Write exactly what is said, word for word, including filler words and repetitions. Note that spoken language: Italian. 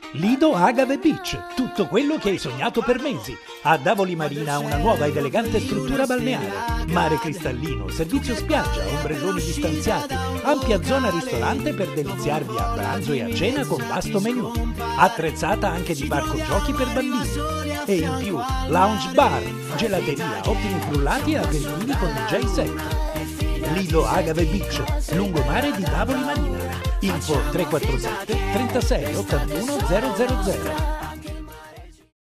Lido Agave Beach, tutto quello che hai sognato per mesi. A Davoli Marina una nuova ed elegante struttura balneare. Mare cristallino, servizio spiaggia, ombrelloni distanziati, ampia zona ristorante per deliziarvi a pranzo e a cena con vasto menù. Attrezzata anche di parco giochi per bambini. E in più, lounge bar, gelateria, ottimi frullati e aperitivi con D J set. Lido Agave Beach, lungomare di Davoli Marina. Info tre quattro sette trentasei ottantuno zero zero zero.